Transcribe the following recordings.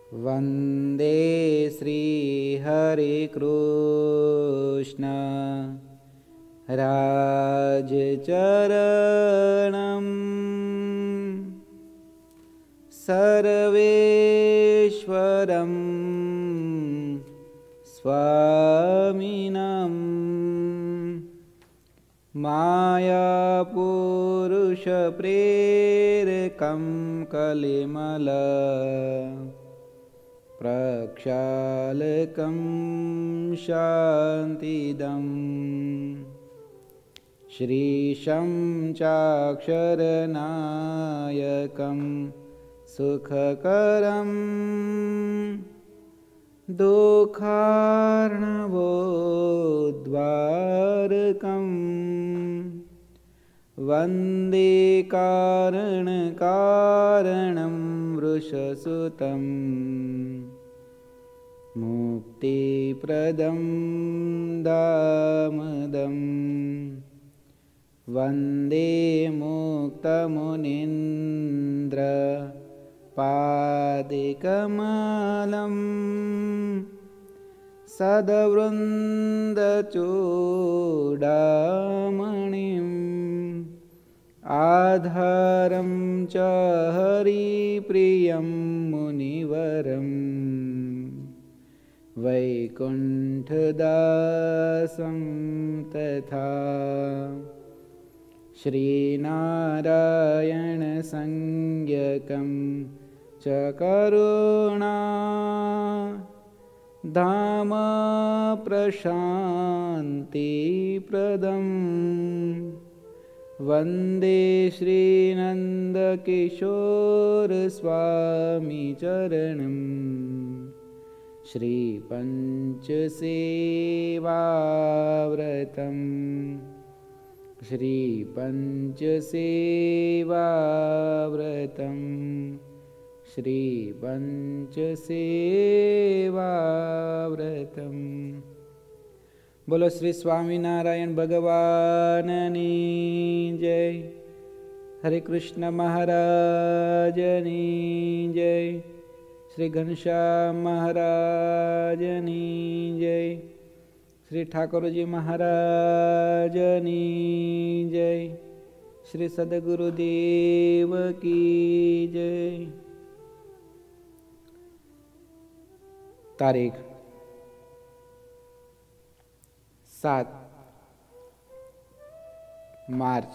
वन्दे श्रीहरिकृष्ण राजचरणम् सर्वेश्वरं स्वामिनम् मायापुरुषप्रेरकं कलिमल प्रक्षालकं शान्तिदम् श्रीशं चाक्षरनायकं सुखकरं दुःखार्णवोद्वारकम् वन्दे कारणकारणं वृषसुतं मुक्तिप्रदं दामदम् वन्दे मुक्तमुनीन्द्र पादिकमलम् सद्वृन्दचूडामणिम् आधारं च हरिप्रियं मुनिवरम् वैकुण्ठदासं तथा श्रीनारायणसंज्ञकं च करुणा धाम प्रशान्तिप्रदम् वन्दे श्रीनन्दकिशोरस्वामिचरणम् श्रीपञ्चसेवाव्रतम् श्रीपञ्चसेवाव्रतम् श्रीपञ्चसेवाव्रतम्। बोलो श्री स्वामीनारायण भगवाननी जय। हरे कृष्ण महाराजनी जय। श्री घनश्याम महाराजनी जय। श्री ठाकुरजी महाराजनी जय। श्री सद्गुरुदेव की जय। तारीख 7 मार्च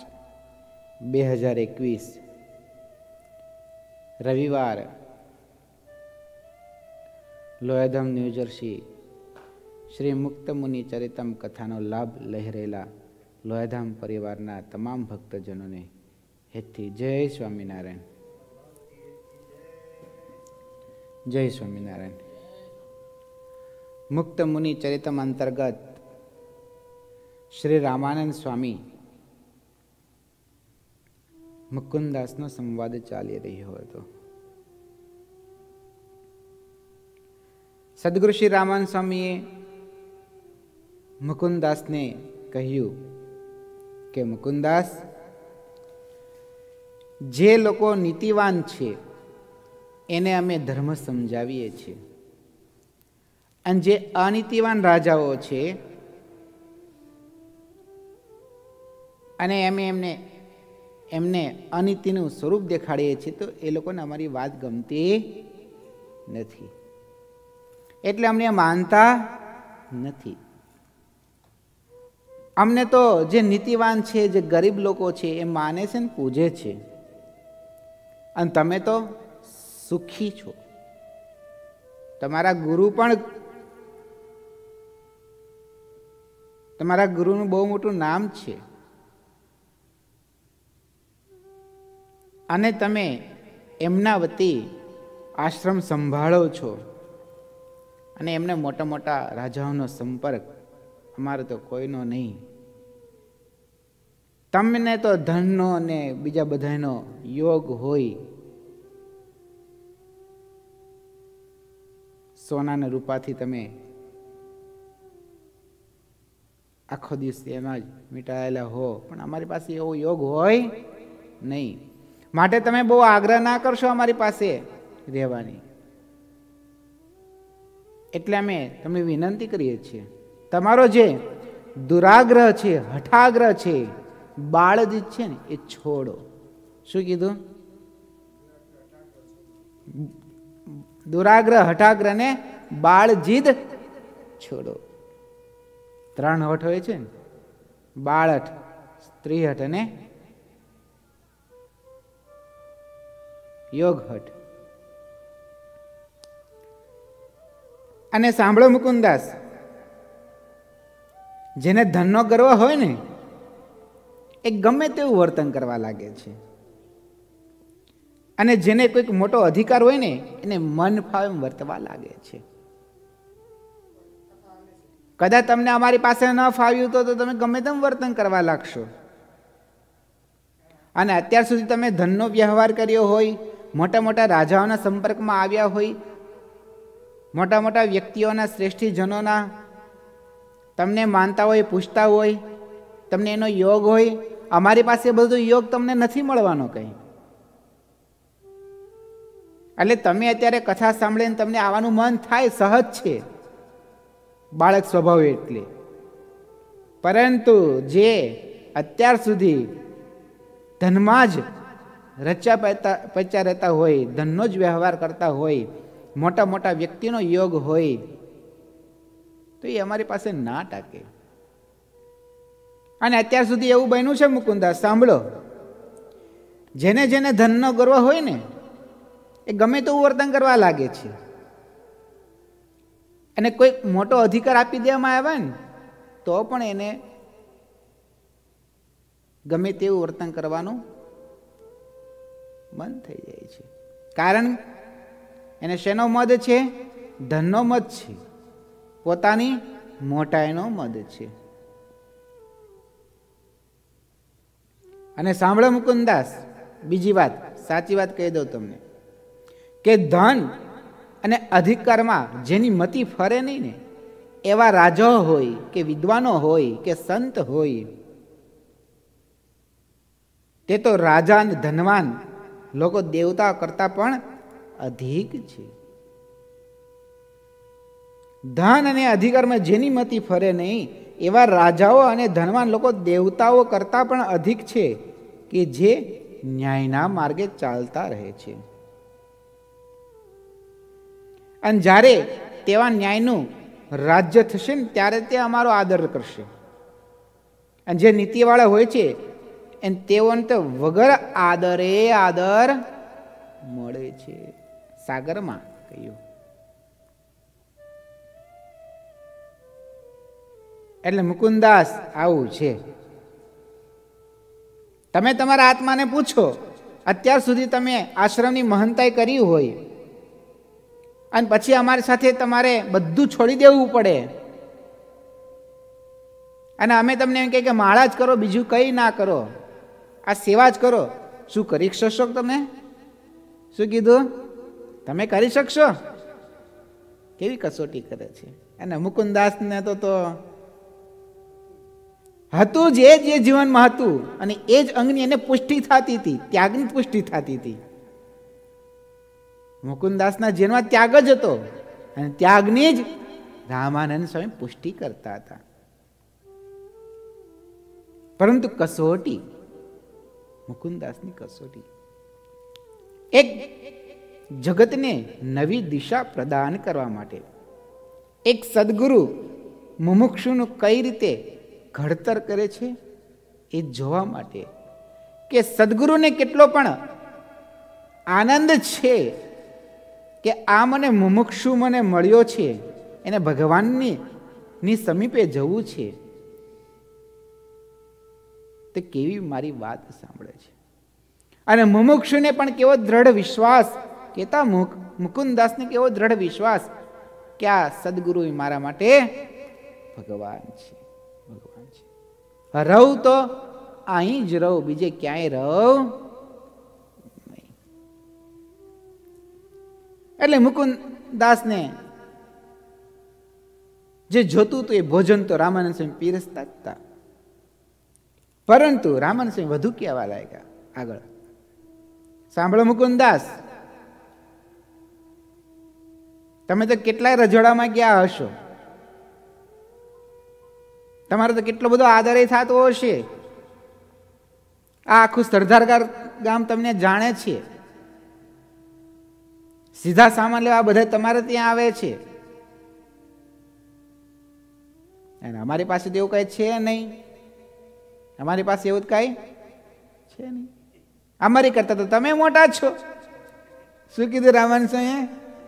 2021 रविवार લોયાધામ ન્યૂજર્સી શ્રી મુક્ત મુનિ ચરિતમ કથાનો લાભ લઈ રહેલા લોયાધામ પરિવારના તમામ ભક્તજનોને હેતથી જય સ્વામિનારાયણ. જય સ્વામિનારાયણ. મુક્ત મુનિ ચરિતમ અંતર્ગત શ્રી રામાનંદ સ્વામી મુકુંદાસનો સંવાદ ચાલી રહ્યો હતો. સદગુરુ શ્રી રામાનંદ સ્વામીએ મુકુંદાસને કહ્યું કે મુકુંદાસ, જે લોકો નીતિવાન છે એને અમે ધર્મ સમજાવીએ છીએ, અને જે અનીતિવાન રાજાઓ છે અને એમને અનીતિનું સ્વરૂપ દેખાડીએ છીએ તો એ લોકોને અમારી વાત ગમતી નથી, એટલે અમને માનતા નથી. અમને તો જે નીતિવાન છે, જે ગરીબ લોકો છે એ માને છે ને પૂજે છે, અને તમે તો સુખી છો. તમારા ગુરુનું બહુ મોટું નામ છે, અને તમે એમના વતી આશ્રમ સંભાળો છો, અને એમને મોટા મોટા રાજાઓનો સંપર્ક. અમારે તો કોઈનો નહીં. તમને તો ધનનો અને બીજા બધાનો યોગ હોય, સોના ને રૂપાથી તમે આખો દિવસ એમાં જ મીટાયેલા હો, પણ અમારી પાસે એવો યોગ હોય નહીં. માટે તમે બહુ આગ્રહ ના કરશો અમારી પાસે રહેવાની. એટલે અમે તમને વિનંતી કરીએ છીએ, તમારો જે દુરાગ્રહ છે, હઠાગ્રહ છે, બાળજીત છે ને, એ છોડો. શું કીધું? દુરાગ્રહ, હઠાગ્રહ ને બાળજીદ છોડો. 3 હઠ હોય છે ને, બાળહઠ, સ્ત્રીહઠ અને યોગહઠ. અને સાંભળો મુકુંદાસ, જેને ધનનો ગર્વ હોય ને એ ગમે તેવું વર્તન કરવા લાગે છે, અને જેને કોઈક મોટો અધિકાર હોય ને એને મન ફાવે એમ વર્તવા લાગે છે. કદાચ તમને અમારી પાસે ન ફાવ્યું તો તમે ગમે તેમ વર્તન કરવા લાગશો. અને અત્યાર સુધી તમે ધનનો વ્યવહાર કર્યો હોય, મોટા મોટા રાજાઓના સંપર્કમાં આવ્યા હોય, મોટા મોટા વ્યક્તિઓના, શ્રેષ્ઠીજનોના તમને માનતા હોય, પૂછતા હોય, તમને એનો યોગ હોય. અમારી પાસે બધો યોગ તમને નથી મળવાનો કંઈ. એટલે તમે અત્યારે કથા સાંભળીને તમને આવવાનું મન થાય, સહજ છે, બાળક સ્વભાવ એટલે. પરંતુ જે અત્યાર સુધી ધનમાં જ રચ્યા પચ્યા રહેતા હોય, ધનનો જ વ્યવહાર કરતા હોય, મોટા મોટા વ્યક્તિનો યોગ હોય, તો એ અમારી પાસે ના ટાકે. અને અત્યાર સુધી એવું બન્યું છે મુકુંદાસ, સાંભળો, જેને જેને ધનનો ગર્વ હોય ને એ ગમે તેવું વર્તન કરવા લાગે છે. અને કોઈ મોટો અધિકાર આપી દેવામાં આવે ને તો પણ એને ગમે તેવું વર્તન કરવાનું મન થઈ જાય છે. કારણ એને શેનો મદ છે? ધનનો મદ છે, પોતાની મોટાઈનો મદ છે. અને સાંભળો મુકુંદાસ, બીજી વાત, સાચી વાત કહી દઉં તમને, કે ધન અને અધિકારમાં જેની મતિ ફરે નહીં ને એવા રાજાઓ હોય કે વિદ્વાનો હોય કે સંત હોય, તે તો રાજા અને ધનવાન લોકો દેવતા કરતા પણ અધિક છે. ધન અને અધિકારમાં જેની મતિ ફરે નહીં એવા રાજાઓ અને ધનવાન લોકો દેવતાઓ કરતા પણ અધિક છે, કે જે ન્યાયના માર્ગે ચાલતા રહે છે. અને જ્યારે તેવા ન્યાયનું રાજ્ય થશે ને ત્યારે તે અમારો આદર કરશે. અને જે નીતિવાળા હોય છે અને તેઓને તો વગર આદરે આદર મળે છે. સાગરમાં કહ્યું. એટલે મુકુંદાસ આવું છે. તમે તમારા આત્માને પૂછો, અત્યાર સુધી તમે આશ્રમની મહંતાઈ કરી હોય અને પછી અમારી સાથે તમારે બધું છોડી દેવું પડે, અને અમે તમને એમ કહીએ કે માળા જ કરો, બીજું કંઈ ના કરો, આ સેવા જ કરો, શું કરી શકશો તમે? શું કીધું? તમે કરી શકશો? કેવી કસોટી કરે છે. અને મુકુંદાસને તો હતું જે જીવનમાં હતું, અને એ જ અંગની એને પુષ્ટિ થતી હતી, ત્યાગની પુષ્ટિ થતી હતી. મુકુંદાસના જીવનમાં ત્યાગ જ હતો, અને ત્યાગની જ રામાનંદ સ્વામી પુષ્ટિ કરતા હતા. પરંતુ કસોટી, મુકુંદાસની કસોટી એક જગતને નવી દિશા પ્રદાન કરવા માટે, એક સદગુરુ મુમુક્ષુનું કઈ રીતે ઘડતર કરે છે એ જોવા માટે, કે સદગુરુને કેટલો પણ આનંદ છે કે આ મને મુમુક્ષુ મને મળ્યો છે, એને ભગવાનની સમીપે જવું છે, તે કેવી મારી વાત સાંભળે છે. અને મુમુક્ષુને પણ કેવો દ્રઢ વિશ્વાસ, કેતા મુકુંદાસને કેવો દ્રઢ વિશ્વાસ કે આ સદગુરુ મારા માટે ભગવાન છે, ભગવાન છે. રહું તો અહીં જ રહું, બીજે ક્યાંય રહું નહીં. એટલે મુકુંદાસને જે જોતું હતું એ ભોજન તો રામાનંદ સ્વામી પીરસતા હતા. પરંતુ રામાનંદ સ્વામી વધુ કહેવા લાગ્યા. આગળ સાંભળો મુકુંદાસ, તમે તો કેટલાય રજવાડામાં ગયા હશો, તમારો તો કેટલો બધો આદર થતો હશે. આ આખું સરદાર ગામ તમને જાણે છે. સીધા સામાન લેવા બધા તમારે ત્યાં આવે છે. અને અમારી પાસે તો એવું કઈ છે નહીં. અમારી પાસે એવું કઈ છે નહીં. અમારી કરતા તો તમે મોટા છો. શું કીધું રામાન સ્વામીએ?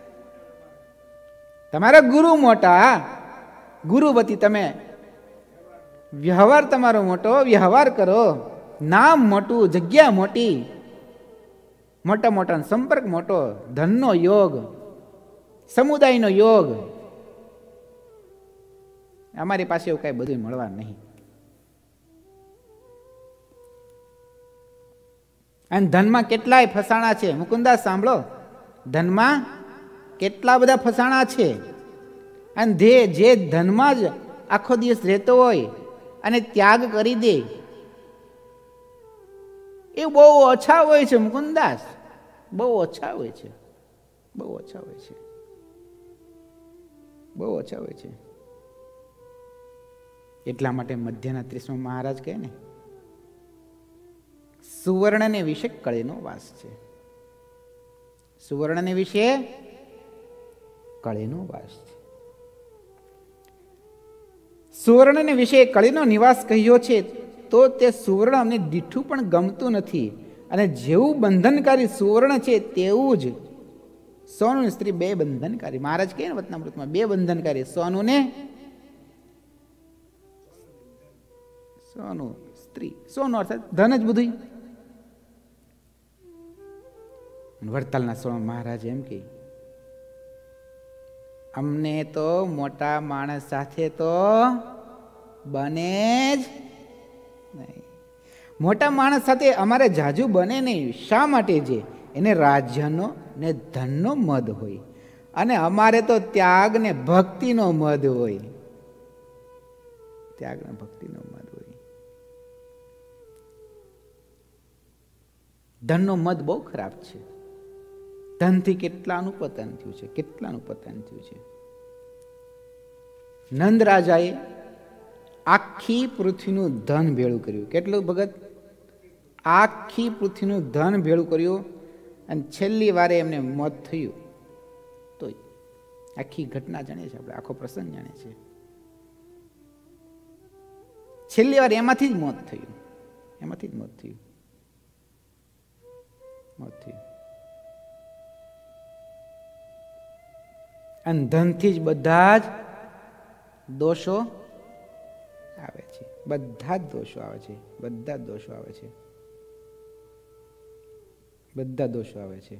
તમારા ગુરુ મોટા, ગુરુવતી તમે. વ્યવહાર તમારો મોટો, વ્યવહાર કરો. નામ મોટું, જગ્યા મોટી, મોટા મોટા સંપર્ક મોટો, ધનનો યોગ, સમુદાયનો યોગ. અમારી પાસે એવું કઈ બધું મળવા નહીં. અને ધનમાં કેટલાય ફસાણા છે. મુકુંદાસ સાંભળો, ધનમાં કેટલા બધા ફસાણા છે. અને જે ધનમાં જ આખો દિવસ રહેતો હોય અને ત્યાગ કરી દે એ બહુ ઓછા હોય છે. મુકુંદાસ, બહુ ઓછા હોય છે, બહુ ઓછા હોય છે, બહુ ઓછા હોય છે. એટલા માટે મધ્યના 30મા મહારાજ કહે ને, સુવર્ણને વિશે કળીનો વાસ છે. સુવર્ણને વિશે કળીનો વાસ છે. સુવર્ણને વિશે કળીનો નિવાસ કહ્યો છે, તો તે સુવર્ણ અમને દીઠું પણ ગમતું નથી. અને જેવું બંધનકારી સુવર્ણ છે તેવું જ સોનું સ્ત્રી બે બંધનકારી. મહારાજ કહે ને વતનામૃતમાં, બે બંધનકારી, સોનું ને સોનું, સ્ત્રી. સોનું અર્થાત ધન જ બધું. વડતાલના સોણ મહારાજ એમ કે, અમને તો મોટા માણસ સાથે તો બને જ નહીં. મોટા માણસ સાથે અમારે જાજુ બને નહીં. શા માટે? જે એને રાજ્યનો ને ધનનો મદ હોય, અને અમારે તો ત્યાગ ને ભક્તિનો મદ હોય. ત્યાગ ને ભક્તિનો મદ હોય. ધનનો મદ બહુ ખરાબ છે. ધનથી કેટલાનું પતન થયું છે, કેટલાનું પતન થયું છે. નંદ રાજાએ આખી પૃથ્વીનું ધન ભેળું કર્યું. કેટલું ભગત? આખી પૃથ્વીનું ધન ભેળું કર્યું, અને છેલ્લી વારે એમને મોત થયું. તો આખી ઘટના જાણીએ છીએ આપણે, આખો પ્રસંગ જાણીએ છીએ. છેલ્લી વાર એમાંથી જ મોત થયું, એમાંથી જ મોત થયું, મોત થયું. અને ધનથી જ બધા જ દોષો આવે છે. બધા જ દોષો આવે છે. બધા જ દોષો આવે છે. બધા દોષો આવે છે.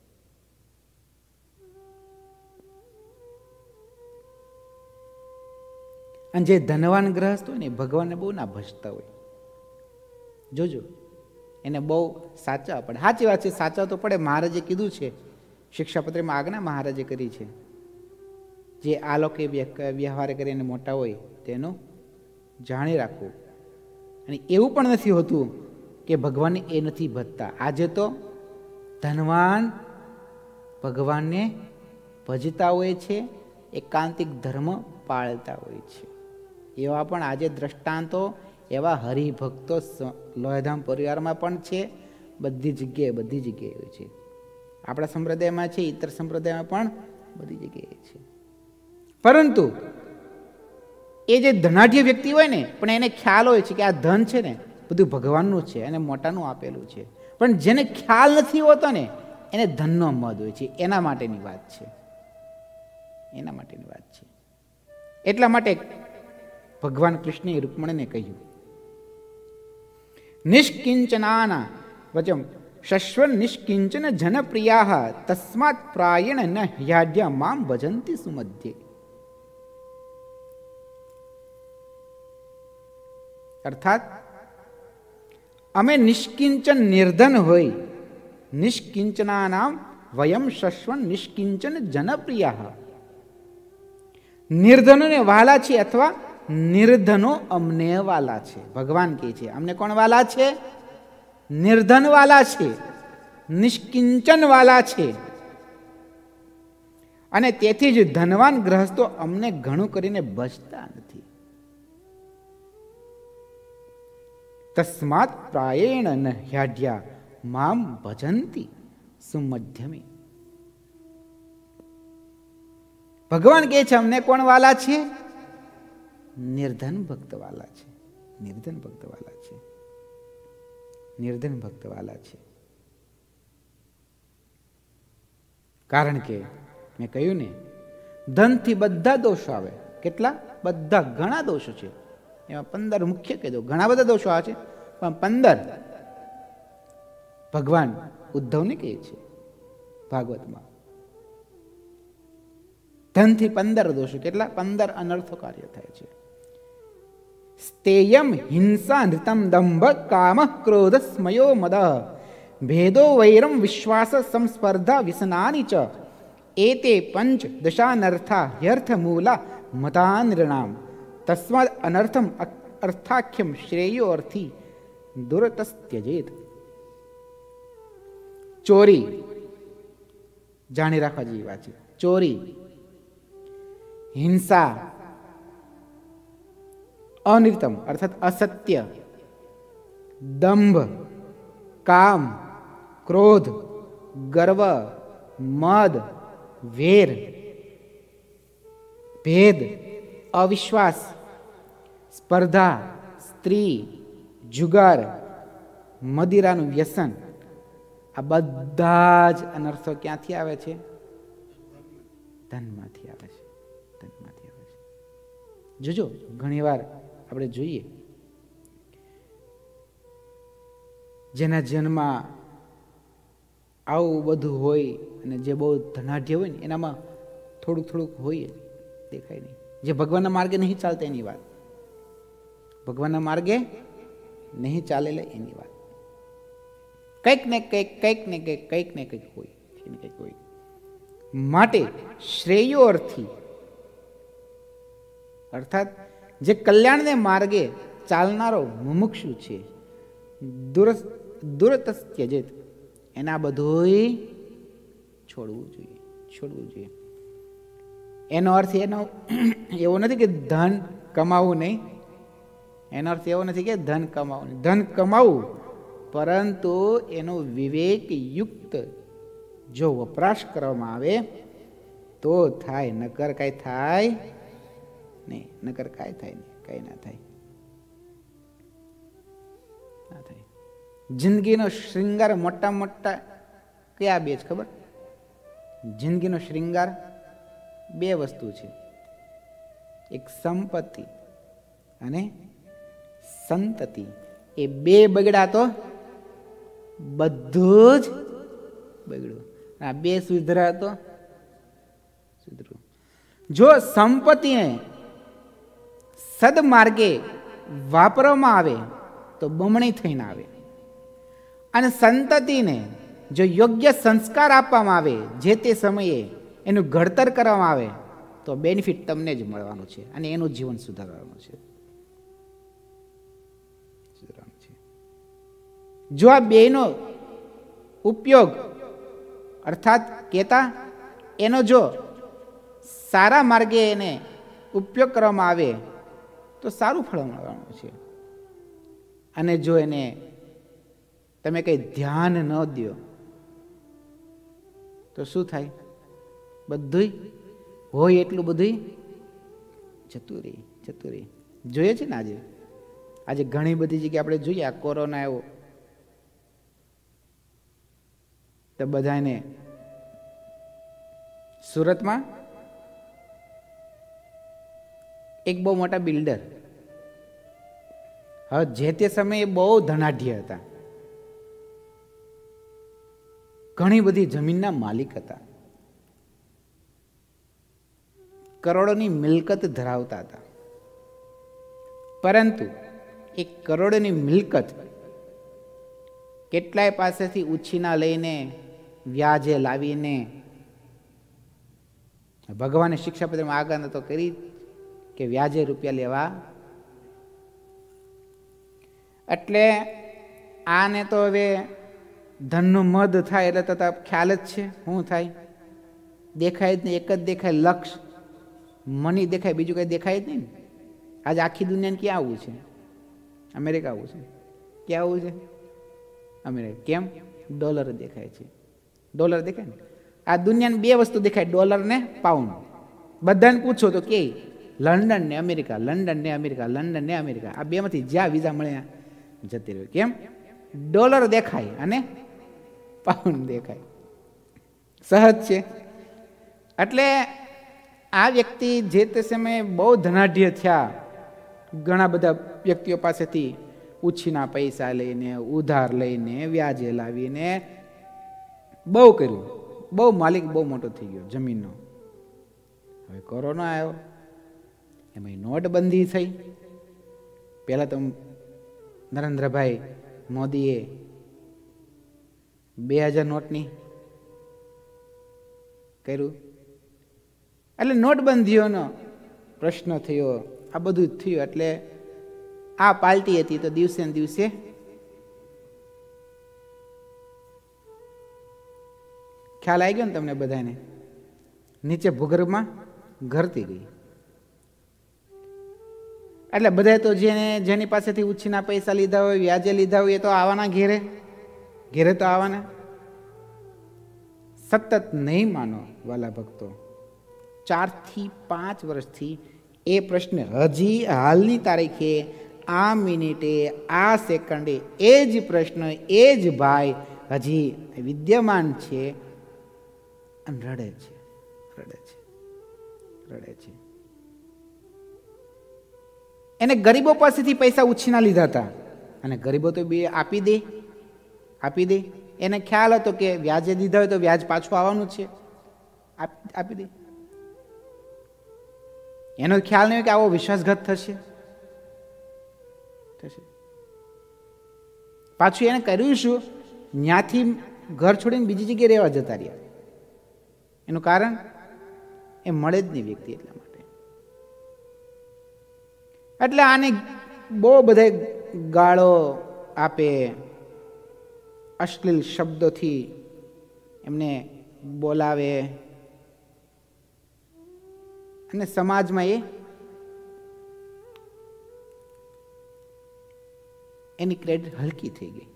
અને જે ધનવાન ગ્રહસ્થ હોય ને, ભગવાનને બહુ ના ભજતા હોય. જોજો, એને બહુ સાચા પડે. સાચી વાત છે, સાચા તો પડે. મહારાજે કીધું છે, શિક્ષાપત્રમાં આજ્ઞા મહારાજે કરી છે, જે આ લોકો વ્યવહાર કરીને મોટા હોય તેનું જાણી રાખવું. અને એવું પણ નથી હોતું કે ભગવાનને એ નથી ભજતા. આજે તો ધનવાન ભગવાનને ભજતા હોય છે, એકાંતિક ધર્મ પાળતા હોય છે. એવા પણ આજે દ્રષ્ટાંતો, એવા હરિભક્તો લોહેધામ પરિવારમાં પણ છે. બધી જગ્યાએ હોય છે. આપણા સંપ્રદાયમાં છે, ઇતર સંપ્રદાયમાં પણ બધી જગ્યાએ છે. પરંતુ એ જે ધનાઢ્ય વ્યક્તિ હોય ને, પણ એને ખ્યાલ હોય છે કે આ ધન છે ને બધું ભગવાનનું છે અને મોટાનું આપેલું છે. પણ જેને ખ્યાલ નથી હોતો ને, એને ધનનો મદ હોય છે. એના માટેની વાત છે, એના માટેની વાત છે. એટલા માટે ભગવાન કૃષ્ણએ રૂકમણીને કહ્યું, નિષ્કિંચનાના વચમ શશ્વન નિષ્કિંચન જનપ્રિયા તસ્માત પ્રાયણ ન હ્યાઢ્યા મામ ભજંતી સુમધ્યે. અર્થાત અમે નિષ્કિંચન નિર્ધન હોય, નિષ્કિંચનાનામ વયમ શશ્વન નિષ્કિંચન જનપ્રિયા. નિર્ધનોને વાલા છે, અથવા નિર્ધનો અમને વાલા છે. ભગવાન કહે છે, અમને કોણ વાલા છે? નિર્ધન વાલા છે, નિષ્કિંચન વાલા છે. અને તેથી જ ધનવાન ગ્રહસ્થો અમને ઘણું કરીને બચતા નથી. તસ્માત પ્રાયેણ ન હ્યાઢ્યા મામ ભજંતી સુમધ્યમી. ભગવાન કહે છે અમને કોણ વાલા છે? નિર્ધન ભક્ત વાલા છે. નિર્ધન ભક્ત વાલા છે. નિર્ધન ભક્ત વાલા છે. કારણ કે મેં કહ્યું ને, ધનથી બધા દોષો આવે. કેટલા? બધા. ઘણા દોષો છે. એમાં 15 મુખ્ય કહી દો. ઘણા બધા દોષો આવે છે, પણ 15 ભગવાન ઉદ્ધવને કહે છે ભાગવતમાં. ધનથી 15 દોષો. કેટલા? 15 અનર્થો કાર્ય થાય છે. સ્તેયમ હિંસા નૃતમ દંભ કામ ક્રોધ સ્મયો મદ ભેદો વૈરમ વિશ્વાસ સંસ્પર્ધા વિસનાની ચ એતે પંચ દશાનર્થા હ્યર્થ મૂલા મતા નૃણામ તસ્માદ અનર્થમ અર્થાખ્યમ શ્રેયો અર્થી દુરતસ્ત્યજેત. ચોરી જાણી રાખવા જેવી વાત છે. ચોરી, હિંસા, અનિર્તમ અર્થાત અસત્ય, દંભ, કામ, ક્રોધ, ગર્વ, મદ, વેર, ભેદ, અવિશ્વાસ, સ્પર્ધા, સ્ત્રી, જુગાર, મદિરાનું વ્યસન, આ બધા જ અનર્થો ક્યાંથી આવે છે? ધનમાંથી આવે છે. ધનમાંથી આવે છે. જોજો, ઘણી વાર આપણે જોઈએ જેના જન્મમાં આવું બધું હોય અને જે બહુ ધનાઢ્ય હોય ને એનામાં થોડુંક થોડુંક હોય જ, દેખાય નહીં. જે ભગવાનના માર્ગે નહીં ચાલતા એની વાત, ભગવાનના માર્ગે નહીં ચાલેલા એની વાત. કંઈક ને કંઈક, કંઈક ને કંઈક, કંઈક ને કંઈક હોય, કંઈક હોય. માટે શ્રેયો અર્થી અર્થાત જે કલ્યાણને માર્ગે ચાલનારો મુમુક્ષુ છે, દુરતસ્ત્યજેત, એના બધુંય છોડવું જોઈએ. છોડવું જોઈએ. એનો અર્થ એવો નથી કે ધન કમાવું નહીં. એનો અર્થ એવો નથી કે ધન કમાવું નહીં. ધન કમાવું, પરંતુ એનો વિવેકયુક્ત જો વપરાશ કરવામાં આવે તો થાય, નકર કાંઈ થાય નહીં. નકર કાંઈ થાય નહીં, કાંઈ ના થાય. ના થાય. જિંદગીનો શૃંગાર મોટા મોટા કયા બે છે ખબર? જિંદગીનો શૃંગાર 2 વસ્તુ છે, એક સંપત્તિ અને સંતતિ. એ 2 બગડા તો બધું જ બગડ્યું. આ 2 સુધરા તો સુધર્યું. જો સંપત્તિને સદમાર્ગે વાપરવામાં આવે તો બમણી થઈને આવે, અને સંતતિને જો યોગ્ય સંસ્કાર આપવામાં આવે, જે તે સમયે એનું ઘડતર કરવામાં આવે તો બેનિફિટ તમને જ મળવાનું છે અને એનું જીવન સુધારવાનું છે. જો આ બેનો ઉપયોગ અર્થાત કહેતા એનો જો સારા માર્ગે એને ઉપયોગ કરવામાં આવે તો સારું ફળ મળવાનું છે. અને જો એને તમે કંઈ ધ્યાન ન દો તો શું થાય? બધુંય હોય એટલું બધું જતું રહે. જોઈએ છે ને આજે ઘણી બધી જગ્યાએ આપણે જોઈએ. આ કોરોના આવ્યો તો બધાને સુરતમાં એક બહુ મોટા બિલ્ડર, હવે જે તે સમયે બહુ ધનાઢ્ય હતા, ઘણી બધી જમીનના માલિક હતા, કરોડોની મિલકત ધરાવતા હતા. પરંતુ એ કરોડોની મિલકત કેટલાય પાસેથી ઉછીના લઈને, વ્યાજે લાવીને, ભગવાને શિક્ષાપત્રમાં આગળ તો કરી કે વ્યાજે રૂપિયા લેવા. એટલે આને તો હવે ધનનું મદ થાય એટલે તો ખ્યાલ જ છે શું થાય. દેખાય જ નહીં, એક જ દેખાય લક્ષ, મની દેખાય, બીજું કંઈ દેખાય જ નહીં. આજે આખી દુનિયાને ક્યાં આવવું છે? અમેરિકા આવવું છે. ક્યાં આવવું છે? અમેરિકા. કેમ? ડોલર દેખાય છે. ડોલર દેખાય ને. આ દુનિયાને બે વસ્તુ દેખાય, ડોલર ને પાઉન્ડ. બધાને પૂછો તો કે લંડન ને અમેરિકા, લંડન ને અમેરિકા, લંડન ને અમેરિકા. આ બેમાંથી જ્યાં વિઝા મળે જતી રહ્યું. કેમ? ડોલર દેખાય અને પાઉન્ડ દેખાય. સહજ છે. એટલે આ વ્યક્તિ જે તે સમયે બહુ ધનાઢ્ય થયા. ઘણા બધા વ્યક્તિઓ પાસેથી ઉછીના પૈસા લઈને, ઉધાર લઈને, વ્યાજે લાવીને બહુ કર્યું. બહુ માલિક બહુ મોટો થઈ ગયો જમીનનો. હવે કોરોના આવ્યો, એમાં નોટબંધી થઈ. પહેલા તો નરેન્દ્રભાઈ મોદીએ 2000 નોટની કર્યું. એટલે નોટબંધીઓનો પ્રશ્ન થયો, આ બધું જ થયું. એટલે આ પાર્ટી હતી તો દિવસે ને દિવસે ખ્યાલ આવી ગયો ને તમને બધાને, નીચે ભૂગર્ભમાં ઘરતી ગઈ. એટલે બધા તો જેની પાસેથી ઉછીના પૈસા લીધા હોય, વ્યાજે લીધા હોય, એ તો આવવાના ઘેરે ઘેરે તો આવવાના. સતત નહીં માનો વાલા ભક્તો, 4 થી 5 વર્ષથી એ પ્રશ્ન હજી હાલની તારીખે, આ મિનિટે, આ સેકન્ડે એ જ પ્રશ્ન, એ જ ભાઈ હજી વિદ્યમાન છે અને રડે છે, રડે છે, રડે છે. એને ગરીબો પાસેથી પૈસા ઉછીના લીધા હતા અને ગરીબો તો બે આપી દે, આપી દે. એને ખ્યાલ હતો કે વ્યાજે દીધા હોય તો વ્યાજ પાછું આવવાનું છે, આપી દે. એનો ખ્યાલ નહીં કે આવો વિશ્વાસઘાત થશે. પાછું એને કર્યું શું? ત્યાંથી ઘર છોડીને બીજી જગ્યાએ રહેવા જતા રહ્યા. એનું કારણ એ મળે જ નહીં વ્યક્તિ, એટલા માટે. એટલે આને બહુ બધા ગાળો આપે, અશ્લીલ શબ્દોથી એમને બોલાવે અને સમાજમાં એની ક્રેડિટ હલકી થઈ ગઈ.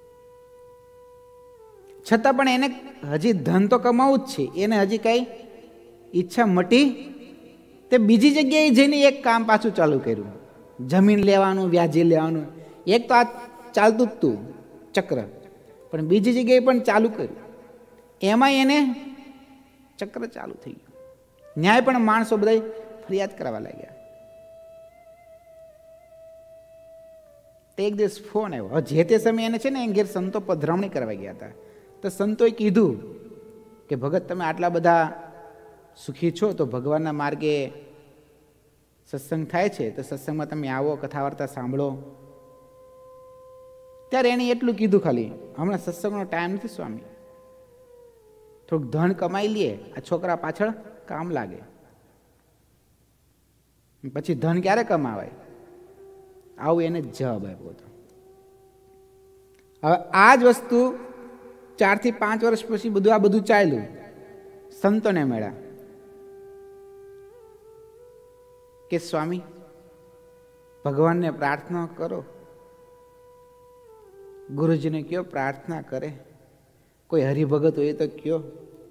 છતાં પણ એને હજી ધન તો કમાવું જ છે. એને હજી કઈ ઈચ્છા મટી. તે બીજી જગ્યાએ જઈને એક કામ પાછું ચાલુ કર્યું, જમીન લેવાનું, વ્યાજે લેવાનું. એક તો આ ચાલતું જ તું ચક્ર, પણ બીજી જગ્યાએ પણ ચાલુ કર્યું. એમાં એને ચક્ર ચાલુ થઈ ગયું. ન્યાય પણ માણસો બધા ફરિયાદ કરવા લાગ્યા. તે એક દિવસ ફોન આવ્યો. જે તે સમયે એને છે ને એ ઘેર સંતો પધરામણી કરવા ગયા હતા. તો સંતોએ કીધું કે ભગત, તમે આટલા બધા સુખી છો તો ભગવાનના માર્ગે સત્સંગ થાય છે, તો સત્સંગમાં તમે આવો, કથા વાર્તા સાંભળો. ત્યારે એને એટલું કીધું ખાલી, હમણાં સત્સંગનો ટાઈમ નથી સ્વામી, થોડુંક ધન કમાઈ લઈએ, આ છોકરા પાછળ કામ લાગે, પછી ધન ક્યારે કમાવાય. આવું એને જવાબ આપ્યો હતો. હવે આ જ વસ્તુ 4 થી 5 વર્ષ પછી આ બધું ચાલ્યું. સંતોને મળ્યા કે સ્વામી ભગવાનને પ્રાર્થના કરો, ગુરુજીને કયો પ્રાર્થના કરે, કોઈ હરિભગત હોય તો કયો.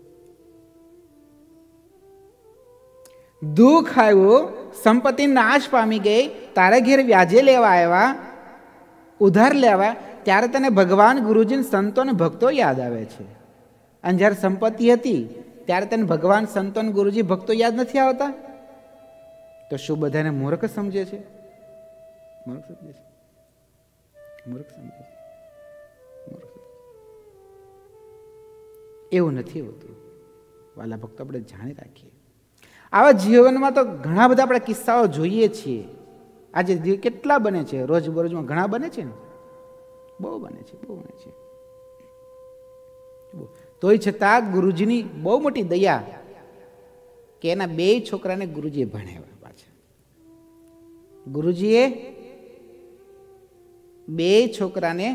દુઃખ આવ્યું, સંપત્તિ નાશ પામી ગઈ, તારા ઘેર વ્યાજે લેવા આવ્યા, ઉધાર લેવા, ત્યારે તને ભગવાન, ગુરુજી, સંતો અને ભક્તો યાદ આવે છે. અને જ્યારે સંપત્તિ હતી ત્યારે તને ભગવાન, સંતો અને ગુરુજી, ભક્તો યાદ નથી આવતા. તો શું બધાને મૂર્ખ સમજે છે? મૂર્ખ સમજે છે, મૂર્ખ સમજે છે, મૂર્ખ. એવું નથી હોતું વાલા ભક્તો. આપણે જાણી રાખીએ. આવા જીવનમાં તો ઘણા બધા આપણે કિસ્સાઓ જોઈએ છીએ. આજે કેટલા બને છે, રોજબરોજમાં ઘણા બને છે ને, બહુ બને છે, બહુ બને છે. તોય છતાં ગુરુજીની બહુ મોટી દયા કે એના 2 છોકરાને ગુરુજીએ ભણાવ્યા. પાછા ગુરુજીએ 2 છોકરાને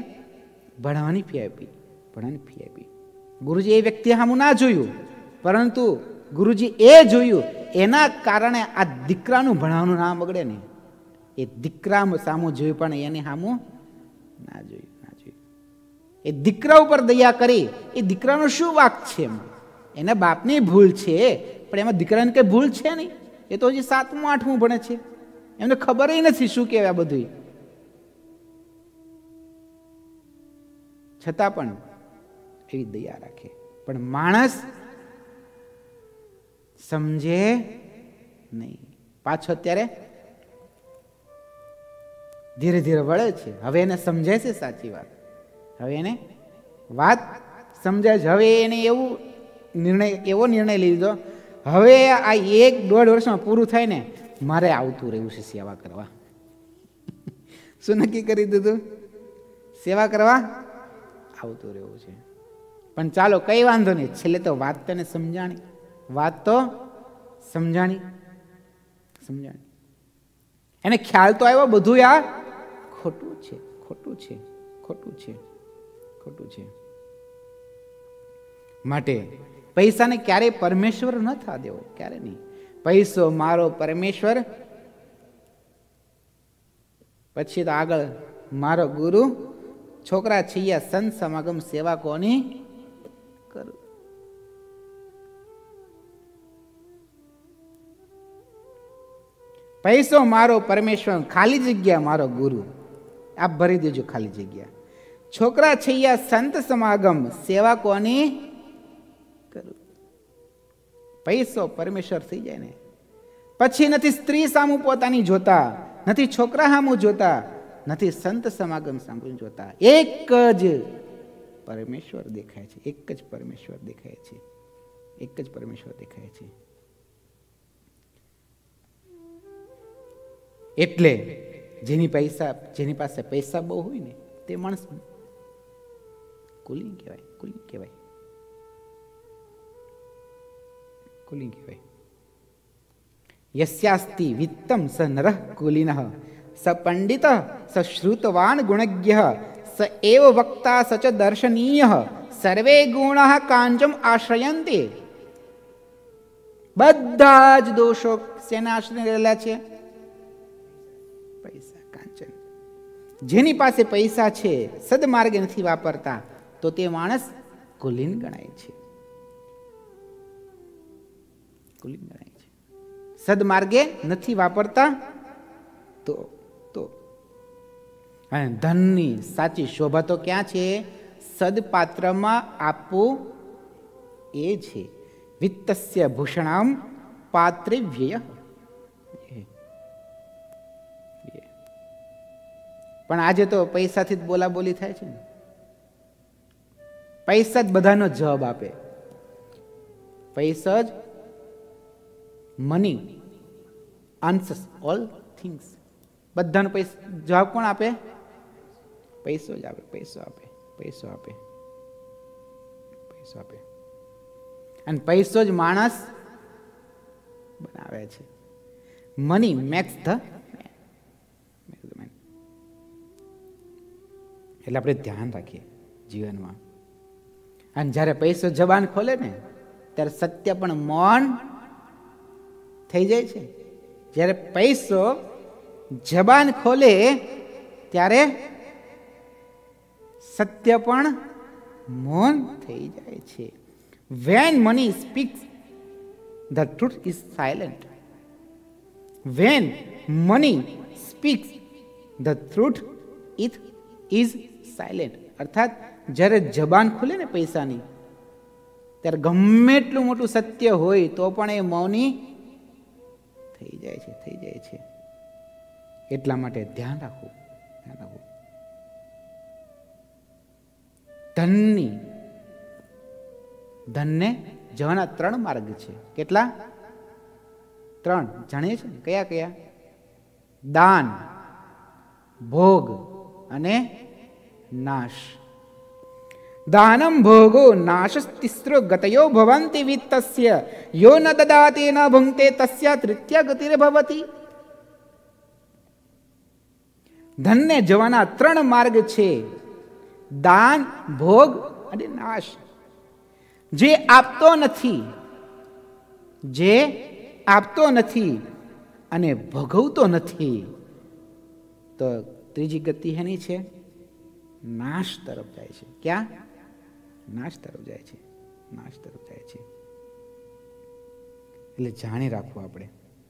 ભણવાની ફી આપી, ભણવાની ફી આપી. ગુરુજી એ વ્યક્તિ સામું ના જોયું, પરંતુ ગુરુજી એ જોયું, એના કારણે આ દીકરાનું ભણાવવાનું નામ બગડે ને. એ દીકરા સામું જોયું પણ એની સામું ના જોયું. એ દીકરા ઉપર દયા કરી. એ દીકરાનો શું વાંક છે? એના બાપની ભૂલ છે, પણ એમાં દીકરાને કઈ ભૂલ છે નહીં. એ તો હજી 7મું 8મું ભણે છે, એમને ખબર નથી શું કહેવાય બધું. છતાં પણ એવી દયા રાખે. પણ માણસ સમજે નહીં. પાછો અત્યારે ધીરે ધીરે વળે છે. હવે એને સમજાય છે સાચી વાત. હવે એને વાત સમજાય છે. હવે એને એવો નિર્ણય લીધો, હવે આ 1-1.5 વર્ષમાં પૂરું થાય ને, મારે આવતું રહેવું છે સેવા કરવા. શું નક્કી કરી દીધું? સેવા કરવા આવતું રહેવું છે. પણ ચાલો કઈ વાંધો નહીં, છેલ્લે તો વાત તને સમજાણી. વાત તો સમજાણી. એને ખ્યાલ તો આવ્યો બધું આ ખોટું છે, ખોટું છે, ખોટું છે, ખોટું છે. માટે પૈસાને ક્યારેય પરમેશ્વર ન થવા દેવો, ક્યારે નહીં. પૈસો મારો પરમેશ્વર, પછી તો આગળ મારો ગુરુ, છોકરા છૈયા સંત સમાગમ સેવા કોની કરું. પૈસો મારો પરમેશ્વર, ખાલી જગ્યા મારો ગુરુ. આપ ભરી દેજો ખાલી જગ્યા. છોકરા છૈયા સંત સમાગમ સેવા કોની કરું. પૈસો પરમેશ્વર થઈ જાય ને પછી નથી સ્ત્રી સામું પોતાની જોતા, નથી છોકરા સામું જોતા, નથી સંત સમાગમ સામું જોતા. એક જ પરમેશ્વર દેખાય છે. એક જ પરમેશ્વર દેખાય છે. એક જ પરમેશ્વર દેખાય છે. એટલે જેની પાસે પૈસા બહુ હોય ને તે માણસ કુલીન કહેવાય. યસ્યાસ્તિ વિત્તમ સ નરઃ કુલીનઃ સ પંડિત સ શ્રુતવાન ગુણજ્ઞ સ એવ વક્તા સ ચ દર્શનીય સર્વે ગુણઃ કાંચમ આશ્રયંતે. બધા જ દોષો શેના આશ્રય રહેલા છે? પૈસા, કાંચન. જેની પાસે પૈસા છે, સદમાર્ગે નથી વાપરતા, તો તે માણસ કુલીન ગણાય છે. કુલીન ગણાય છે. સદમાર્ગે નથી વાપરતા તો અને ધનની સાચી શોભા તો ક્યાં છે? સદપાત્રમાં આપવું એ છે. વિત્તસ્ય ભૂષણામ પાત્રે વ્યય. પણ આજે તો પૈસાથી જ બોલાબોલી થાય છે ને. પૈસા જ બધાનો જવાબ આપે. પૈસા જ મની આન્સર્સ ઓલ થિંગ્સ. બધાનો જવાબ કોણ આપે? પૈસો જ આપે. પૈસો આપે. પૈસો આપે. પૈસો આપે. અને પૈસો જ માણસ બનાવે છે. Money makes the man. એટલે આપણે ધ્યાન રાખીએ જીવનમાં. અને જ્યારે પૈસો જબાન ખોલે ને ત્યારે સત્ય પણ મૌન થઈ જાય છે. જ્યારે પૈસો જબાન ખોલે ત્યારે સત્ય પણ મૌન થઈ જાય છે. When money speaks, the truth is silent. When money speaks, the truth it is silent. અર્થાત જ્યારે જબાન ખુલે ને પૈસાની, ત્યારે ગમે એટલું મોટું સત્ય હોય તો પણ એ મૌની થઈ જાય છે. એટલા માટે ધ્યાન રાખવું. ધનને જવાના 3 માર્ગ છે. કેટલા? 3 જાણીએ છીએ. કયા કયા? દાન, ભોગ અને નાશ. દાનમ ભોગો નાશસ્તિસ્રો ગતયો ભવંતિ વિત્તસ્ય યો ન દદાતિ ન ભુંક્તે તસ્યા તૃતીય ગતિર્ભવતિ. ધનને જવાના 3 માર્ગ છે: દાન, ભોગ અને નાશ. જે આપતો નથી જે આપતો નથી અને ભોગવતો નથી, તો ત્રીજી ગતિ એની છે, નાશ તરફ જાય છે. ક્યાં? નાશ તરફ જાય છે. નાશ તરફ જાય છે. એટલે જાણી રાખવું, આપણે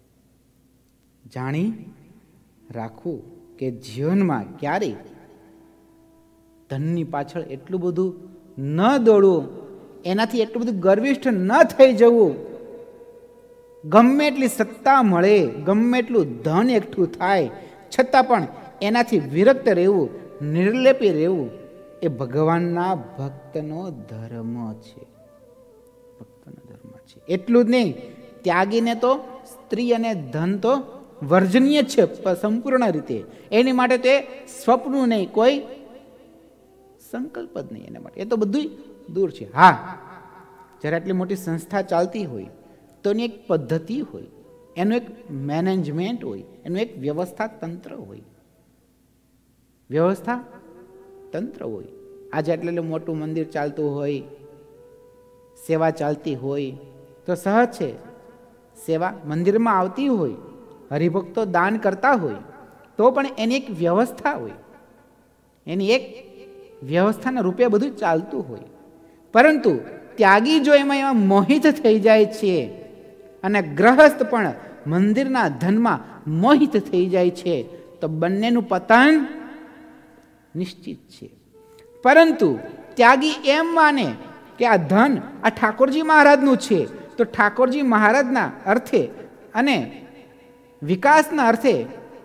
જાણી રાખવું કે જીવનમાં ક્યારેય ધનની પાછળ એટલું બધું ન દોડવું, એનાથી એટલું બધું ગર્વિષ્ઠ ન થઈ જવું. ગમે એટલી સત્તા મળે, ગમે એટલું ધન એકઠું થાય, છતાં પણ એનાથી વિરક્ત રહેવું, નિર્લેપી રહેવું, એ ભગવાનના ભક્તનો ધર્મ છે. ભક્તનો ધર્મ છે. એટલું જ નહીં, ત્યાગીને તો સ્ત્રી અને ધન તો વર્જનીય છે સંપૂર્ણ રીતે. એની માટે તે સ્વપ્ન નહીં, કોઈ સંકલ્પ જ નહીં એના માટે. એ તો બધું દૂર છે. હા, જ્યારે આટલી મોટી સંસ્થા ચાલતી હોય તો એની એક પદ્ધતિ હોય, એનું એક મેનેજમેન્ટ હોય, એનું એક વ્યવસ્થા તંત્ર હોય. વ્યવસ્થા તંત્ર હોય. આજે એટલું મોટું મંદિર ચાલતું હોય, સેવા ચાલતી હોય, તો સહજ છે સેવા મંદિરમાં આવતી હોય, હરિભક્તો દાન કરતા હોય, તો પણ એની એક વ્યવસ્થા હોય, એની એક વ્યવસ્થાના રૂપે બધું ચાલતું હોય. પરંતુ ત્યાગી જો એમાં મોહિત થઈ જાય છે અને ગ્રહસ્થ પણ મંદિરના ધનમાં મોહિત થઈ જાય છે, તો બંનેનું પતન નિશ્ચિત છે. પરંતુ ત્યાગી એમ માને કે આ ધન આ ઠાકોરજી મહારાજનું છે, તો ઠાકોરજી મહારાજના અર્થે અને વિકાસના અર્થે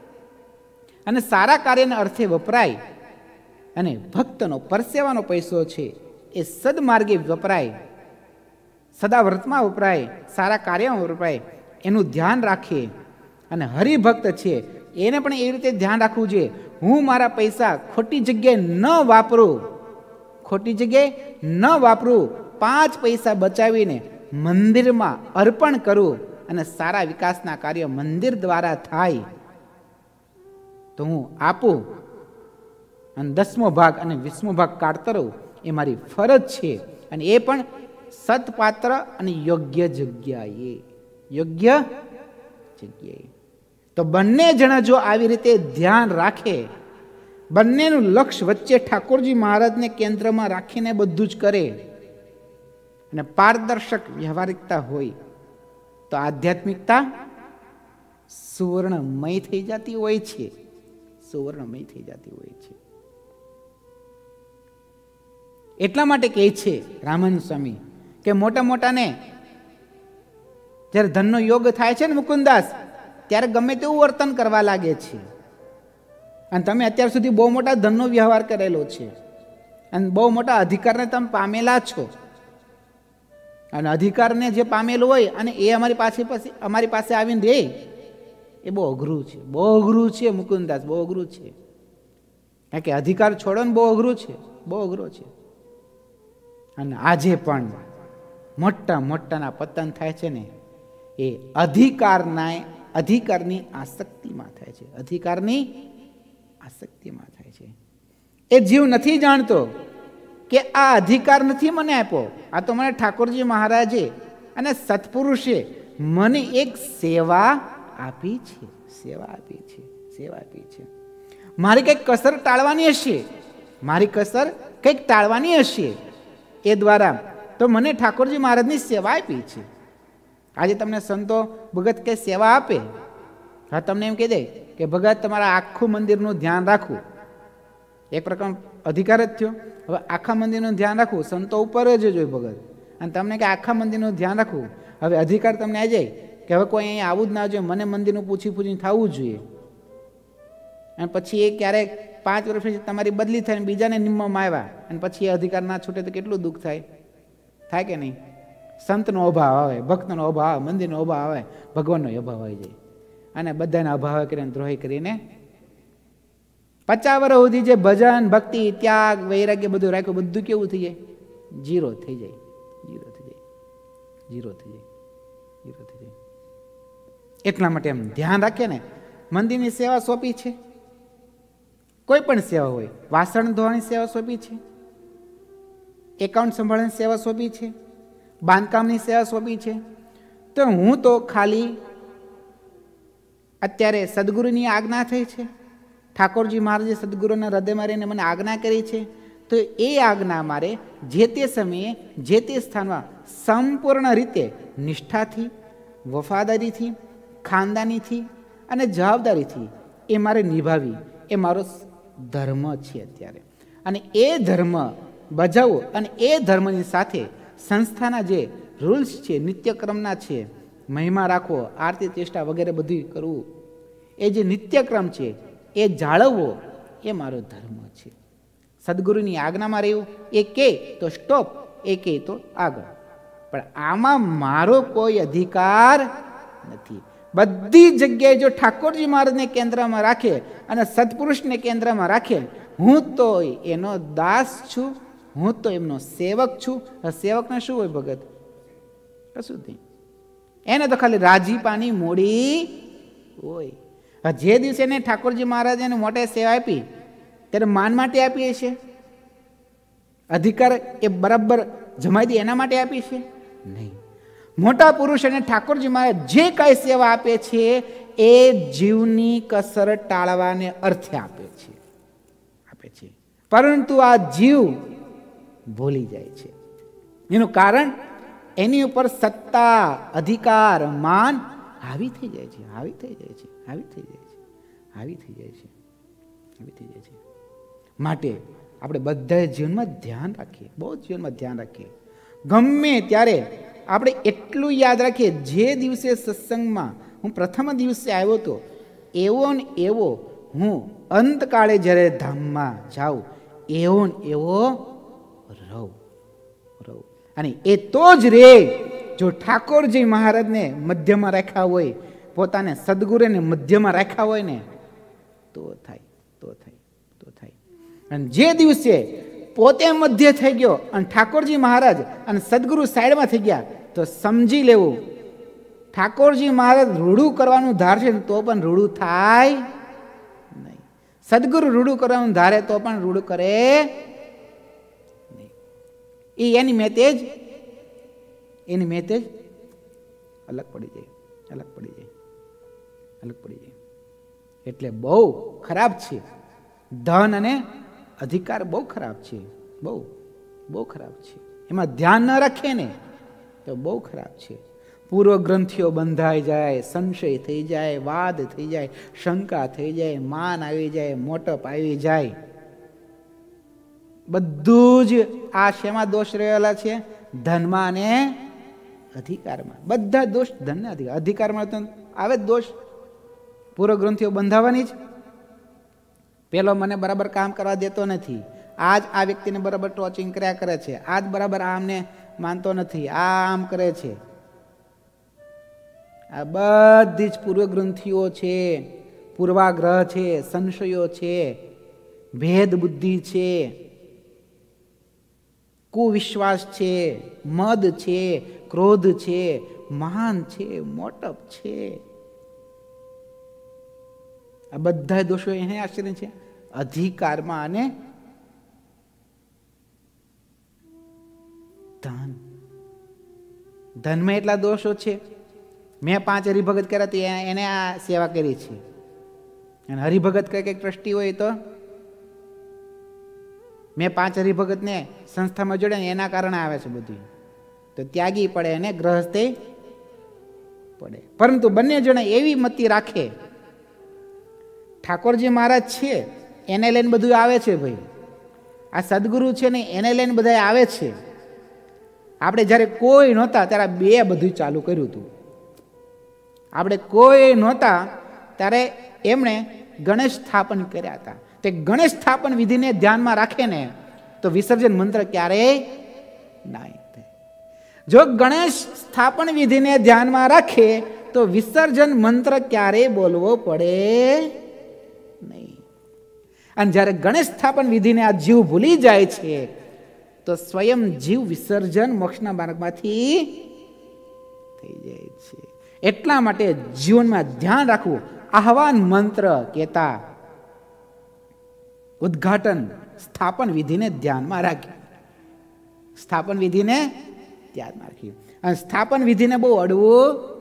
અને સારા કાર્યના અર્થે વપરાય, અને ભક્તનો પરસેવાનો પૈસો છે એ સદમાર્ગે વપરાય, સદાવ્રતમાં વપરાય, સારા કાર્યમાં વપરાય, એનું ધ્યાન રાખે. અને હરિભક્ત છે એને પણ એ રીતે ધ્યાન રાખવું જોઈએ, હું મારા પૈસા ખોટી જગ્યાએ ન વાપરું, ખોટી જગ્યાએ ન વાપરું, 5 પૈસા બચાવીને મંદિરમાં અર્પણ કરું, અને સારા વિકાસના કાર્ય મંદિર દ્વારા થાય તો હું આપું, અને 10મો ભાગ અને 20મો ભાગ કાઢતો રહું, એ મારી ફરજ છે. અને એ પણ સત્પાત્ર અને યોગ્ય જગ્યાએ, યોગ્ય જગ્યાએ. તો બંને જણા જો આવી રીતે ધ્યાન રાખે, બંનેનું લક્ષ્ય વચ્ચે ઠાકોરજી મહારાજને કેન્દ્રમાં રાખીને બધું જ કરે, અને પારદર્શક વ્યવહારિકતા હોય, તો આધ્યાત્મિકતા સુવર્ણમય થઈ જતી હોય છે. સુવર્ણમય થઈ જતી હોય છે. એટલા માટે કહે છે રામાનંદ સ્વામી કે મોટા મોટાને જ્યારે ધનનો યોગ થાય છે ને મુકુંદાસ, ત્યારે ગમે તેવું વર્તન કરવા લાગે છે. અને તમે અત્યાર સુધી બહુ મોટા ધનનો વ્યવહાર કરેલો છે, અને બહુ મોટા અધિકારને તમે પામેલા છો, અને અધિકારને જે પામેલું હોય અને એ અમારી પાસે આવીને રહે, એ બહુ અઘરું છે. બહુ અઘરું છે મુકુંદાસ, બહુ અઘરું છે. કારણ કે અધિકાર છોડો ને બહુ અઘરું છે, બહુ અઘરો છે. અને આજે પણ મોટા મોટાના પતન થાય છે ને, એ અધિકારની આસક્તિમાં થાય છે. અધિકારની આસક્તિમાં થાય છે. એ જીવ નથી જાણતો કે આ અધિકાર નથી મને આપ્યો, આ તો મને ઠાકોરજી મહારાજે અને સત્પુરુષે મને એક સેવા આપી છે, સેવા આપી છે, સેવા આપી છે. મારી કંઈક કસર ટાળવાની હશે, મારી કસર કંઈક ટાળવાની હશે, એ દ્વારા તો મને ઠાકોરજી મહારાજની સેવા આપી છે. આજે તમને સંતો ભગત કે સેવા આપે, હા તમને એમ કહી દે કે ભગત તમારા આખું મંદિરનું ધ્યાન રાખવું, એક પ્રકાર અધિકાર જ થયો. હવે આખા મંદિરનું ધ્યાન રાખવું સંતો ઉપર જ હોય ભગત, અને તમને કે આખા મંદિરનું ધ્યાન રાખવું, હવે અધિકાર તમને આવી જાય કે હવે કોઈ અહીંયા આવું જ ના જોઈએ, મને મંદિરનું પૂછીને થવું જોઈએ. અને પછી એ ક્યારેક 5 વર્ષ પછી તમારી બદલી થાય, બીજાને નિમ્મમાં આવ્યા, અને પછી એ અધિકાર ના છૂટે તો કેટલું દુઃખ થાય, થાય કે નહીં? સંતનો અભાવ આવે, ભક્તનો અભાવ આવે, મંદિરનો અભાવ આવે, ભગવાનનો અભાવ આવી જાય, અને બધાને અભાવ કરીને દ્રોહી કરીને 50 વર્ષ સુધી જે ભજન ભક્તિ ત્યાગ વૈરાગ્ય બધું રાખ્યું, બધું કેવું થઈ જાય? જીરો થઈ જાય, જીરો થઈ જાય, જીરો થઈ જાય, જીરો થઈ જાય. એટલા માટે એમ ધ્યાન રાખે ને, મંદિરની સેવા સોંપી છે, કોઈ પણ સેવા હોય, વાસણ ધોવાની સેવા સોંપી છે, એકાઉન્ટ સંભાળવાની સેવા સોંપી છે, બાંધકામની સેવા સોંપી છે, તો હું તો ખાલી અત્યારે સદગુરુની આજ્ઞા થઈ છે, ઠાકોરજી મહારાજે સદગુરુના હૃદયમાં રહીને મને આજ્ઞા કરી છે, તો એ આજ્ઞા મારે જે તે સમયે જે તે સ્થાનમાં સંપૂર્ણ રીતે નિષ્ઠાથી, વફાદારીથી, ખાનદાનીથી અને જવાબદારીથી એ મારે નિભાવી, એ મારો ધર્મ છે અત્યારે. અને એ ધર્મ બજાવો અને એ ધર્મની સાથે સંસ્થાના જે રૂલ્સ છે, નિત્યક્રમના છે, મહિમા રાખવો, આરતી ચેષ્ટા વગેરે બધું કરવું, એ જે નિત્યક્રમ છે એ જાળવવો, એ મારો ધર્મ છે. સદગુરુની આજ્ઞામાં રહેવું, એ કે તો સ્ટોપ, એ કે તો આગળ. પણ આમાં મારો કોઈ અધિકાર નથી. બધી જગ્યાએ જો ઠાકોરજી મહારાજને કેન્દ્રમાં રાખે અને સત્પુરુષને કેન્દ્રમાં રાખે, હું તો એનો દાસ છું, હું તો એમનો સેવક છું. સેવકને શું હોય ભગત? કશું નહીં. એને તો ખાલી રાજીપાની મોડી હોય. જે દિવસે એને ઠાકોરજી મહારાજ એને મોટે સેવા આપી ત્યારે માન માટે આપીએ છીએ? અધિકાર એ બરાબર જમાઈ દે એના માટે આપી છે? નહીં. મોટા પુરુષ અને ઠાકોરજી મહારાજ જે કઈ સેવા આપે છે એ જીવની કસર ટાળવાને અર્થે આપે છે. પરંતુ આ જીવ ભૂલી જાય છે. એનું કારણ એની ઉપર સત્તા, અધિકાર, માન હાવી થઈ જાય છે. માટે આપણે બધા જીવનમાં ધ્યાન રાખીએ, બહુ જીવનમાં ધ્યાન રાખીએ. ગમે ત્યારે આપણે એટલું યાદ રાખીએ, જે દિવસે સત્સંગમાં હું પ્રથમ દિવસે આવ્યો હતો એવો ને એવો હું અંતકાળે જ્યારે ધામમાં જાઉં એવો ને એવો રહું. અને એ તો જ રે જો ઠાકોરજી મહારાજને મધ્યમાં રાખ્યા હોય, પોતાને સદગુરુને મધ્યમાં રાખ્યા હોય ને, તો થાય. અને જે દિવસે પોતે મધ્ય થઈ ગયો અને ઠાકોરજી મહારાજ અને સદગુરુ સાઈડમાં થઈ ગયા, તો સમજી લેવું ઠાકોરજી મહારાજ રૂડું કરવાનું ધારશે તો પણ રૂડું થાય નહીં. સદગુરુ રૂડું કરવાનું ધારે તો પણ રૂડું કરે નહીં. એની મેતે જ અલગ પડી જાય. એટલે બહુ ખરાબ છે. ધન અને અધિકાર બહુ ખરાબ છે, બહુ ખરાબ છે. એમાં ધ્યાન ન રાખે ને તો બહુ ખરાબ છે. પૂર્વ ગ્રંથિઓ બંધાઈ જાય, સંશય થઈ જાય, વાદ થઈ જાય, શંકા થઈ જાય, માન આવી જાય, મોટપ આવી જાય. બધું જ આ શેમાં દોષ રહેલા છે? ધનમાં અને અધિકારમાં. બધા દોષ ધનના અધિકારમાં તો આવે જ દોષ. પૂર્વ ગ્રંથિઓ બંધાવવાની જ. પેલો મને બરાબર કામ કરવા દેતો નથી, આજ આ વ્યક્તિને બરાબર ટોચિંગ કર્યા કરે છે, આજ બરાબર આમને માનતો નથી, આમ કરે છે. આ બધી જ પૂર્વ ગ્રંથિઓ છે, પૂર્વાગ્રહ છે, સંશયો છે, ભેદ બુદ્ધિ છે, કુવિશ્વાસ છે, મદ છે, ક્રોધ છે, માન છે, મોટપ છે. આ બધા દોષો એને આશ્રય છે અધિકારમાં અને ધનમાં એટલા દોષો છે. મેં 5 હરિભગત કર્યા તો એને આ સેવા કરી છે. અને હરિભગત કઈ ટ્રસ્ટી હોય તો મેં 5 હરિભગતને સંસ્થામાં જોડે ને એના કારણે આવે છે બધું, તો ત્યાગી પડે અને ગ્રહસ્થ પડે. પરંતુ બંને જણા એવી મતિ રાખે, ઠાકોરજી મહારાજ છે એને લઈને બધું આવે છે ભાઈ, આ સદગુરુ છે ને એને લઈને બધા આવે છે. આપણે જ્યારે કોઈ નહોતા ત્યારે બે બધું ચાલુ કર્યું હતું. આપણે કોઈ નહોતા ત્યારે એમણે ગણેશ સ્થાપન કર્યા હતા. તે ગણેશ સ્થાપન વિધિને ધ્યાનમાં રાખે ને તો વિસર્જન મંત્ર ક્યારેય નહીં થાય. જો ગણેશ સ્થાપન વિધિને ધ્યાનમાં રાખે તો વિસર્જન મંત્ર ક્યારેય બોલવો પડે નહીં. અને જ્યારે ગણેશ સ્થાપન વિધિને આ જીવ ભૂલી જાય છે તો સ્વયં જીવ વિસર્જન મોક્ષના માર્ગમાંથી થઈ જાય છે. એટલા માટે જીવનમાં ધ્યાન રાખવું. આહવાન મંત્ર કહેતા ઉદ્ઘાટન સ્થાપન વિધિને ધ્યાનમાં રાખી, સ્થાપન વિધિને ધ્યાનમાં રાખી. અને સ્થાપન વિધિને બહુ અડવું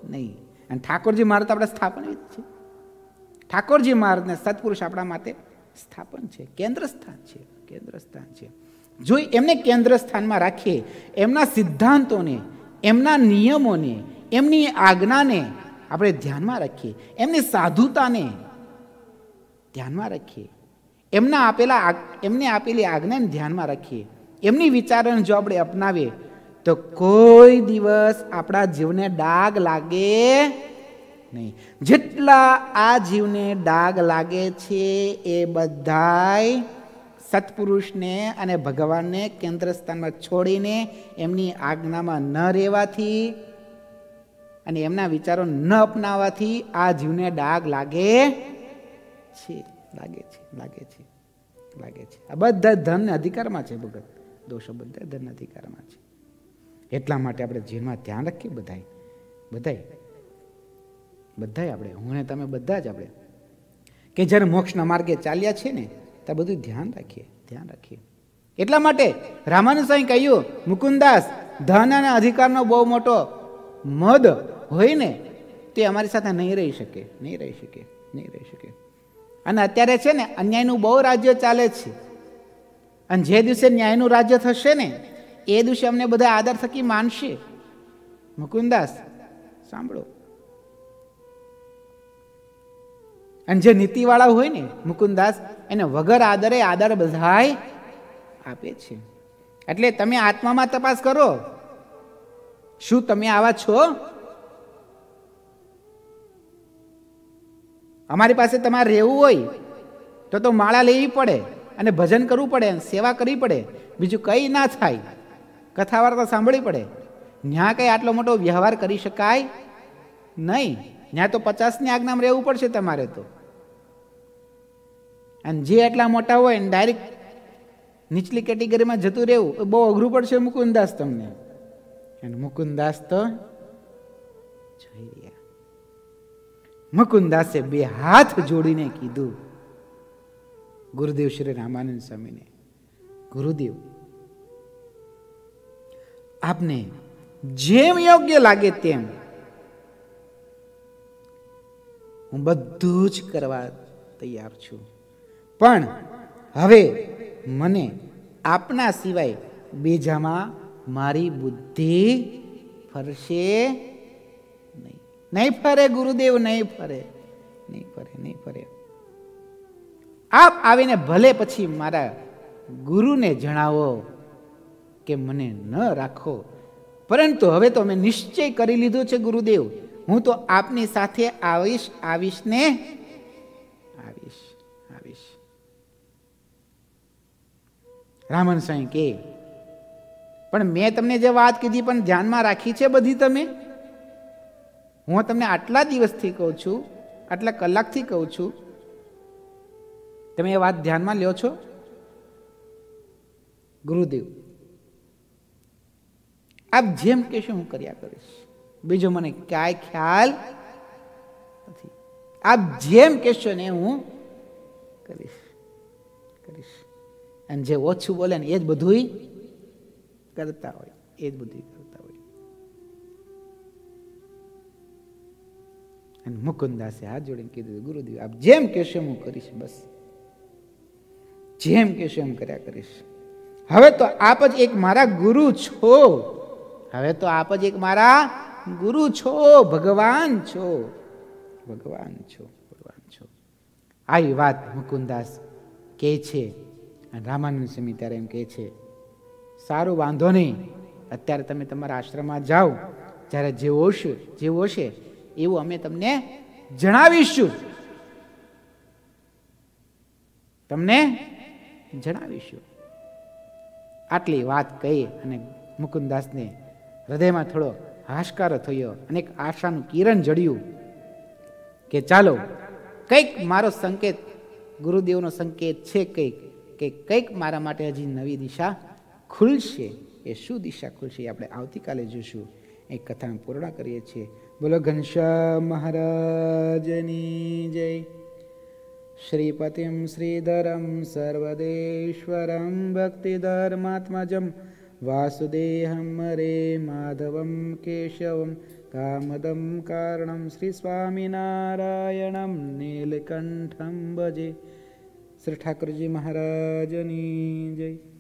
નહીં. અને ઠાકોરજી મહારાજ તો આપણે સ્થાપન જ છે. ઠાકોરજી મહારાજને સત્પુરુષ આપણા માટે સ્થાપન છે, કેન્દ્ર સ્થાન છે, કેન્દ્ર સ્થાન છે. જો એમને કેન્દ્ર સ્થાનમાં રાખીએ, એમના સિદ્ધાંતોને, એમના નિયમોને, એમની આજ્ઞાને આપણે ધ્યાનમાં રાખીએ, એમની સાધુતાને ધ્યાનમાં રાખીએ, એમને આપેલી આજ્ઞાને ધ્યાનમાં રાખીએ, એમની વિચારોને જો આપણે અપનાવીએ તો કોઈ દિવસ આપણા જીવને ડાઘ લાગે નહીં. જેટલા આ જીવને ડાઘ લાગે છે એ બધાય સત્પુરુષને અને ભગવાનને કેન્દ્ર સ્થાનમાં છોડીને એમની આજ્ઞામાં ન રહેવાથી અને એમના વિચારો ન અપનાવવાથી આ જીવને ડાઘ લાગે છે. આ બધા ધન અધિકારમાં છે. ભગત દોષો બધા ધન અધિકારમાં છે. એટલા માટે આપણે જીવનમાં ધ્યાન રાખીએ. બધાય આપણે, હું ને તમે બધા જ આપણે કે જ્યારે મોક્ષના માર્ગે ચાલ્યા છે ને ત્યાં બધું ધ્યાન રાખીએ. એટલા માટે રામાનંદ સ્વામી કહ્યું, મુકુંદાસ, ધન અને અધિકારનો બહુ મોટો મદ હોય ને તે અમારી સાથે નહીં રહી શકે. અને અત્યારે છે ને અન્યાયનું બહુ રાજ્ય ચાલે છે. અને જે દિવસે ન્યાયનું રાજ્ય થશે ને એ દિવસે અમને બધા આદર થકી માનશે. મુકુંદાસ સાંભળો. અને જે નીતિવાળા હોય ને મુકુંદાસ, એને વગર આદરે આદર બધાય આપે છે. એટલે તમે આત્મામાં તપાસ કરો, શું તમે આવા છો? અમારી પાસે તમારે રહેવું હોય તો માળા લેવી પડે અને ભજન કરવું પડે, સેવા કરવી પડે, બીજું કંઈ ના થાય. કથા વાર્તા સાંભળવી પડે. ન્યા કંઈ આટલો મોટો વ્યવહાર કરી શકાય નહીં. ન્યા તો 50ની આજ્ઞામાં રહેવું પડશે તમારે તો. અને જે એટલા મોટા હોય ને ડાયરેક્ટ નીચલી કેટેગરીમાં જતું રહેવું બહુ અઘરું પડશે મુકુંદાસ તમને. અને મુકુંદાસ તો જોઈ રહ્યા. મુકુંદાસે 2 હાથ જોડીને કીધું ગુરુદેવ શ્રી રામાનંદ સ્વામીને, ગુરુદેવ, આપને જેમ યોગ્ય લાગે તેમ હું બધું જ કરવા તૈયાર છું, પણ હવે મને આપના સિવાય બીજામાં મારી બુદ્ધિ ફરશે નહીં ફરે. ગુરુદેવ, નહીં ફરે. આપ આવીને ભલે પછી મારા ગુરુને જણાવો કે મને ન રાખો, પરંતુ હવે તો મેં નિશ્ચય કરી લીધો છે ગુરુદેવ, હું તો આપની સાથે આવીશ. રામાનંદ સ્વામી કે, પણ મેં તમને જે વાત કીધી પણ ધ્યાનમાં રાખી છે બધી તમે? હું તમને આટલા દિવસથી કહું છું, આટલા કલાકથી કહું છું, તમે એ વાત ધ્યાનમાં લ્યો છો? ગુરુદેવ, આપ જેમ કહેશો હું કર્યા કરીશ, બીજો મને કાંઈ ખ્યાલ નથી. આપ જેમ કહેશો ને હું કરીશ. અને જે ઓછું બોલે ને એ જ બધું કરતા હોય. અને મુકુંદાસે હાથ જોડીને કીધું, ગુરુદેવ, આપ જેમ કહેશો હું કરીશ. બસ જેમ કહેશો એમ કર્યા કરીશ. હવે તો આપ જ એક મારા ગુરુ છો. ભગવાન છો. આવી વાત મુકુંદાસ કહે છે. અને રામાનંદ સ્વામી ત્યારે એમ કહે છે, સારું, વાંધો નહીં, અત્યારે તમે તમારા આશ્રમમાં જાઓ, જ્યારે જેવું હશે એવું અમે તમને જણાવીશું. આટલી વાત કહી અને મુકુંદાસને હૃદયમાં થોડો હાશકારો થયો અને એક આશાનું કિરણ જડ્યું કે ચાલો, કંઈક મારો સંકેત, ગુરુદેવનો સંકેત છે કે કંઈક મારા માટે હજી નવી દિશા ખુલશે. એ શું દિશા ખુલશે એ આપણે આવતીકાલે જોઈશું. એ કથા પૂર્ણ કરીએ છીએ. બોલો ઘનશ્યામ મહારાજની જય. શ્રીપતિમ શ્રીધરમ સર્વદેશ્વરમ ભક્તિધર્માત્મજમ वासुदेहं हरे माधवं केशवं कामदं कारणं श्रीस्वामिनारायणं नीलकंठं भजे। श्री ठाकुरजी महाराजनी जय।